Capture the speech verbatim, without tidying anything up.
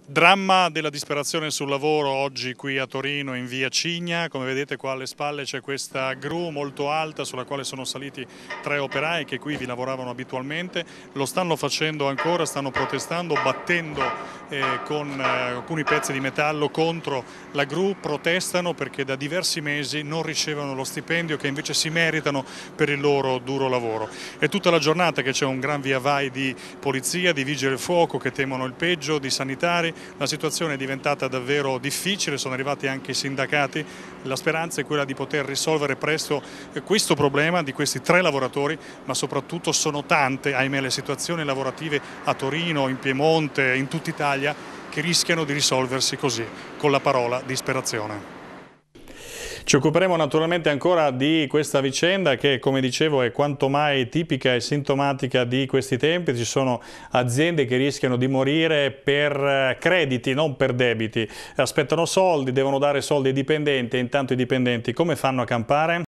Dramma della disperazione sul lavoro oggi qui a Torino in via Cigna. Come vedete qua alle spalle c'è questa gru molto alta sulla quale sono saliti tre operai che qui vi lavoravano abitualmente. Lo stanno facendo ancora, stanno protestando, battendo eh, con eh, alcuni pezzi di metallo contro la gru. Protestano perché da diversi mesi non ricevono lo stipendio che invece si meritano per il loro duro lavoro. È tutta la giornata che c'è un gran via vai di polizia, di vigili del fuoco che temono il peggio, di sanitari. La situazione è diventata davvero difficile, sono arrivati anche i sindacati. La speranza è quella di poter risolvere presto questo problema di questi tre lavoratori, ma soprattutto sono tante, ahimè, le situazioni lavorative a Torino, in Piemonte, in tutta Italia, che rischiano di risolversi così, con la parola disperazione. Ci occuperemo naturalmente ancora di questa vicenda che, come dicevo, è quanto mai tipica e sintomatica di questi tempi. Ci sono aziende che rischiano di morire per crediti, non per debiti. Aspettano soldi, devono dare soldi ai dipendenti e intanto i dipendenti come fanno a campare?